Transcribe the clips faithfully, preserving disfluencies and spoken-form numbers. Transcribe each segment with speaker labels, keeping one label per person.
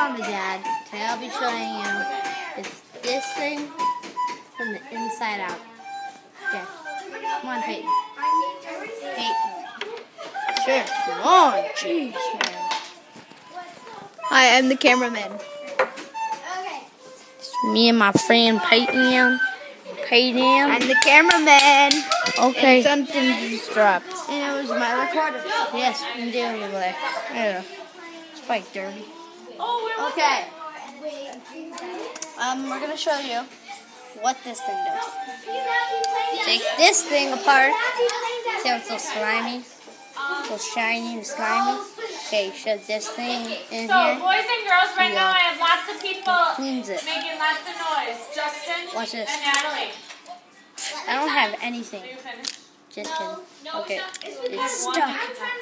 Speaker 1: Mom and Dad, today I'll be showing you is this thing from the inside out. Okay, come on, Peyton. Peyton. Sure, come on, jeez, man.
Speaker 2: Hi, I'm the cameraman.
Speaker 1: It's me and my friend Peyton. Peyton.
Speaker 2: I'm the cameraman.
Speaker 1: Okay.
Speaker 2: And something just dropped.
Speaker 1: And it was my recorder. Yes, I'm doing it like, yeah. It's quite dirty. Okay. Um, we're gonna show you what this thing does. Take this thing apart. See how it's so slimy, so shiny and slimy. Okay, shove this thing in
Speaker 3: so,
Speaker 1: here.
Speaker 3: So, boys and girls, right now I have lots of people
Speaker 1: cleans it.
Speaker 3: making lots of noise. Justin
Speaker 1: Watch this.
Speaker 3: and Natalie.
Speaker 1: I don't have anything.
Speaker 3: Are you finished?
Speaker 1: Just kidding.
Speaker 3: No,
Speaker 1: Okay,
Speaker 3: it's,
Speaker 1: it's
Speaker 3: one
Speaker 1: stuck.
Speaker 3: at a time.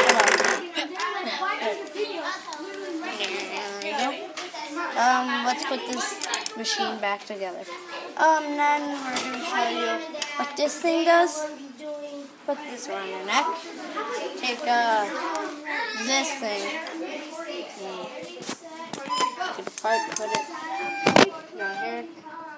Speaker 1: There you go. Um, let's put this machine back together. Um, then we're going to show you what this thing does. Put this around your neck. Take uh, this thing. Take it apart, put it down here.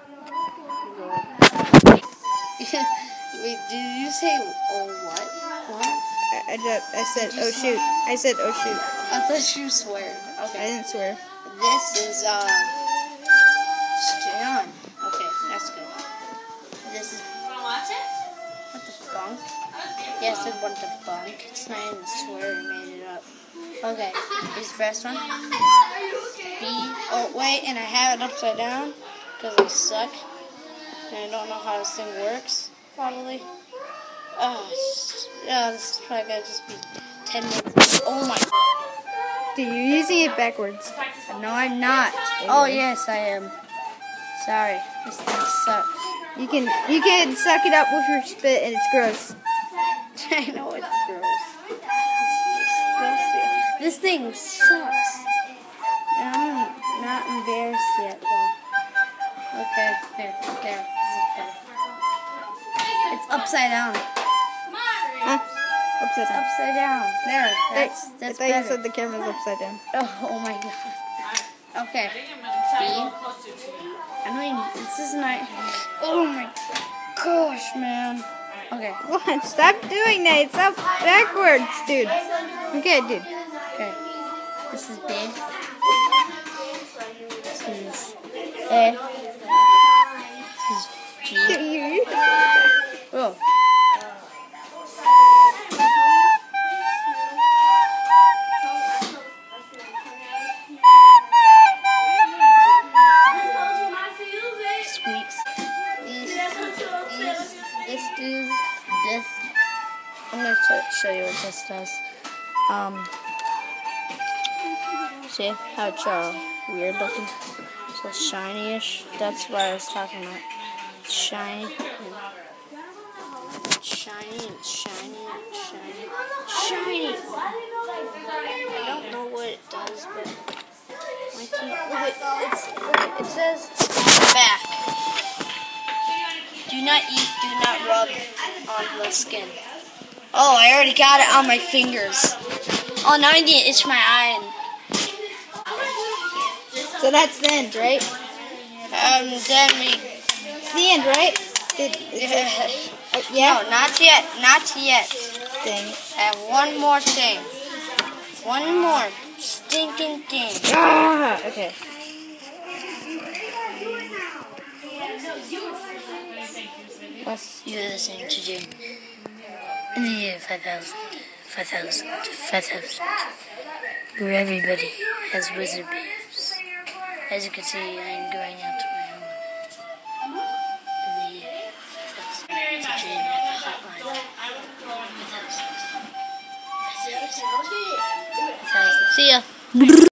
Speaker 1: Wait, did you say, oh, what? What?
Speaker 2: I, I, just, I said, oh shoot. I said, oh shoot.
Speaker 1: I thought you swear.
Speaker 2: I
Speaker 1: Okay.
Speaker 2: didn't swear.
Speaker 1: This is, uh, stay on. Okay, that's good. This is,
Speaker 3: Want to watch it?
Speaker 1: what the funk?
Speaker 3: That was beautiful.
Speaker 1: Yes, it what the funk. It's not even a swear, I made it up. Okay, here's the first one. B, oh, wait, and I have it upside down, because I suck. And I don't know how this thing works, probably. Oh, it's, yeah, this is probably going to just be ten minutes. Oh, my God.
Speaker 2: Dude, you're using it backwards.
Speaker 1: No, I'm not. Oh, yes, I am. Sorry. This thing sucks.
Speaker 2: You can you can suck it up with your spit and it's gross.
Speaker 1: I know it's gross. It's disgusting. This thing sucks. And I'm not embarrassed yet, though. Okay, there, there. This is better. It's upside down.
Speaker 2: Huh? Upside
Speaker 1: It's
Speaker 2: down.
Speaker 1: upside down. There, that's,
Speaker 2: I
Speaker 1: that's
Speaker 2: thought you
Speaker 1: better.
Speaker 2: said the camera's upside down.
Speaker 1: Oh, oh my God. Okay.
Speaker 3: I think I'm going to try a little closer to you.
Speaker 1: I mean, this is not. Oh my gosh, man. Okay.
Speaker 2: What? Stop doing that. It's up backwards, dude. Okay, dude.
Speaker 1: Okay. This is B. This is A. This is G. Oh. Squeaks. These, these, this does this. I'm gonna sh- show you what this does. Um, see how it's uh, weird looking? So shiny-ish. That's what I was talking about. It's shiny. And it's shiny and shiny and shiny. Shiny! I don't know what it does, but my teeth. Look at it's. Look at, it says back. Do not eat. Do not rub on the skin. Oh, I already got it on my fingers. Oh, now I need to itch my eye.
Speaker 2: So that's the end, right?
Speaker 1: And um, then we.
Speaker 2: It's the end, right? Did, is it, uh, yeah?
Speaker 1: No, not yet. Not yet.
Speaker 2: Thing.
Speaker 1: I have one more thing. One more stinking thing.
Speaker 2: Ah, okay.
Speaker 1: You're listening to Jim. In the year five thousand, five thousand, five thousand, where everybody has wizard bears. As you can see, I'm going out to my own. In the year five thousand, to Jim at the hotline. five thousand, five thousand, five thousand. See ya.